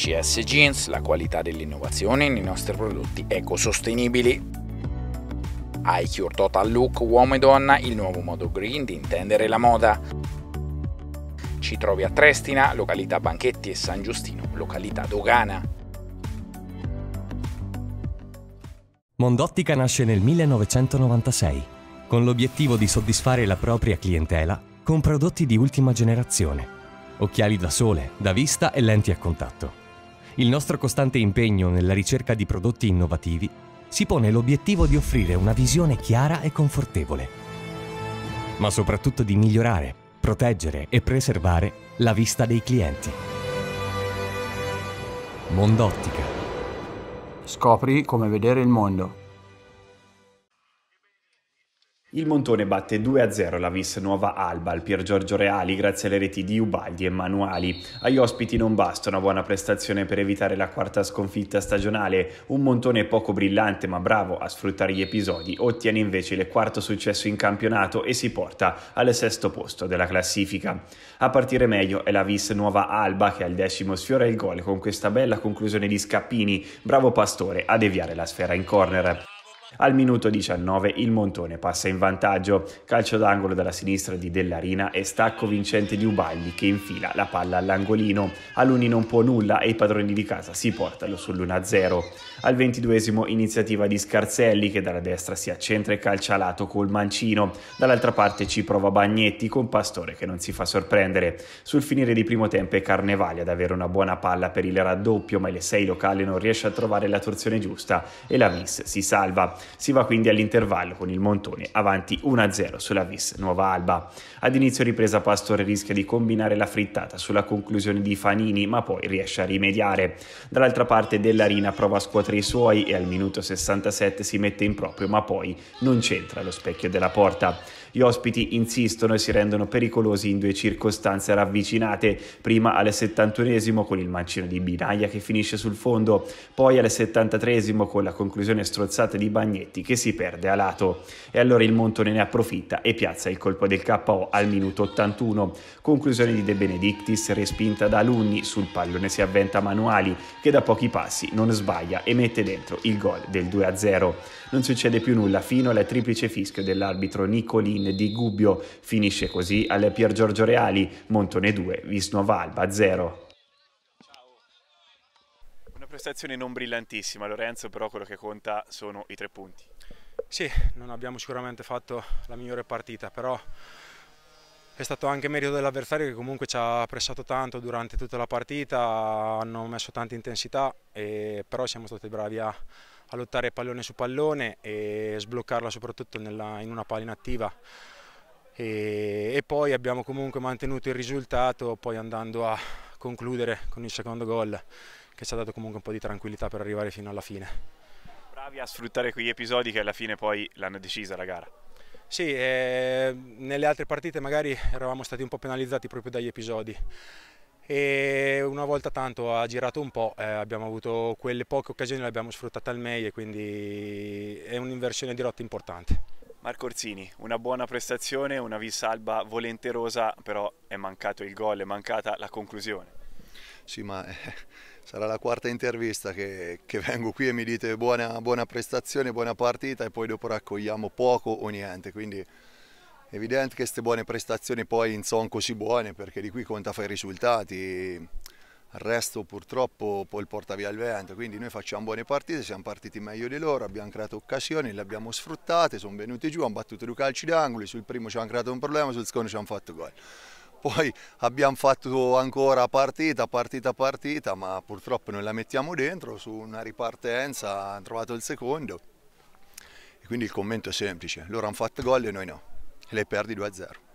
CS Jeans, la qualità dell'innovazione nei nostri prodotti ecosostenibili. iCure Total Look uomo e donna, il nuovo modo green di intendere la moda. Ci trovi a Trestina, località Banchetti, e San Giustino, località Dogana. Mondottica nasce nel 1996 con l'obiettivo di soddisfare la propria clientela con prodotti di ultima generazione, occhiali da sole, da vista e lenti a contatto. Il nostro costante impegno nella ricerca di prodotti innovativi si pone l'obiettivo di offrire una visione chiara e confortevole, ma soprattutto di migliorare, proteggere e preservare la vista dei clienti. Mondottica. Scopri come vedere il mondo. Il Montone batte 2-0 la Vis Nuova Alba al Pier Giorgio Reali grazie alle reti di Ubaldi e Manuali. Agli ospiti non basta una buona prestazione per evitare la quarta sconfitta stagionale. Un Montone poco brillante ma bravo a sfruttare gli episodi ottiene invece il quarto successo in campionato e si porta al sesto posto della classifica. A partire meglio è la Vis Nuova Alba che al 10° sfiora il gol con questa bella conclusione di Scappini, bravo Pastore a deviare la sfera in corner. Al minuto 19 il Montone passa in vantaggio, calcio d'angolo dalla sinistra di Dellarina e stacco vincente di Ubaldi che infila la palla all'angolino. Aluni non può nulla e i padroni di casa si portano sull'1-0. Al 22° iniziativa di Scarselli che dalla destra si accentra e calcia a lato col mancino. Dall'altra parte ci prova Bagnetti con Pastore che non si fa sorprendere. Sul finire di primo tempo è Carnevali ad avere una buona palla per il raddoppio ma il 6 locale non riesce a trovare la torsione giusta e la Vis si salva. Si va quindi all'intervallo con il Montone avanti 1-0 sulla Vis Nuova Alba. Ad inizio ripresa Pastore rischia di combinare la frittata sulla conclusione di Fanini ma poi riesce a rimediare. Dall'altra parte Dellarina prova a scuotere i suoi e al minuto 67 si mette in proprio ma poi non c'entra lo specchio della porta. Gli ospiti insistono e si rendono pericolosi in due circostanze ravvicinate, prima al 71° con il mancino di Binaia che finisce sul fondo, poi al 73° con la conclusione strozzata di Bagnetti che si perde a lato. E allora il Montone ne approfitta e piazza il colpo del KO al minuto 81. Conclusione di De Benedictis respinta da Alunni, sul pallone si avventa Manuali che da pochi passi non sbaglia e mette dentro il gol del 2-0. Non succede più nulla fino al triplice fischio dell'arbitro Nicolin di Gubbio. Finisce così al Pier Giorgio Reali, Montone 2, Vis Nuova Alba 0. Una prestazione non brillantissima, Lorenzo, però quello che conta sono i 3 punti. Sì, non abbiamo sicuramente fatto la migliore partita, però è stato anche merito dell'avversario che comunque ci ha pressato tanto durante tutta la partita, hanno messo tanta intensità, però siamo stati bravi a lottare pallone su pallone e sbloccarla soprattutto in una palla inattiva e poi abbiamo comunque mantenuto il risultato poi andando a concludere con il secondo gol che ci ha dato comunque un po' di tranquillità per arrivare fino alla fine. Bravi a sfruttare quegli episodi che alla fine poi l'hanno decisa la gara. Sì, nelle altre partite magari eravamo stati un po' penalizzati proprio dagli episodi. E una volta tanto ha girato un po', abbiamo avuto quelle poche occasioni, le abbiamo sfruttate al meglio e quindi è un'inversione di rotta importante. Marco Orsini, una buona prestazione, una Vis Alba volenterosa, però è mancato il gol, è mancata la conclusione. Sì, ma sarà la quarta intervista che vengo qui e mi dite buona prestazione, buona partita e poi dopo raccogliamo poco o niente, quindi è evidente che queste buone prestazioni poi non sono così buone perché di qui conta fare i risultati, il resto purtroppo poi porta via il vento, quindi noi facciamo buone partite, siamo partiti meglio di loro, abbiamo creato occasioni, le abbiamo sfruttate, sono venuti giù, hanno battuto 2 calci d'angolo, sul primo ci hanno creato un problema, sul secondo ci hanno fatto gol. Poi abbiamo fatto ancora partita, ma purtroppo non la mettiamo dentro, su una ripartenza hanno trovato il secondo e quindi il commento è semplice, loro hanno fatto gol e noi no. E le perdi 2-0.